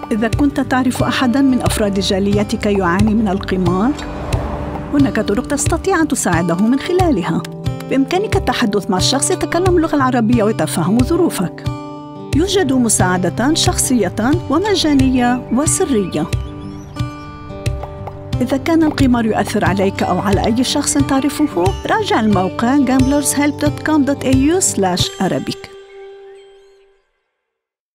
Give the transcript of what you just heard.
إذا كنت تعرف أحداً من أفراد جاليتك يعاني من القمار، هناك طرق تستطيع أن تساعده من خلالها. بإمكانك التحدث مع شخص يتكلم اللغة العربية ويتفهم ظروفك. يوجد مساعدة شخصية ومجانية وسرية. إذا كان القمار يؤثر عليك أو على أي شخص تعرفه، راجع الموقع gamblershelp.com.au/Arabic.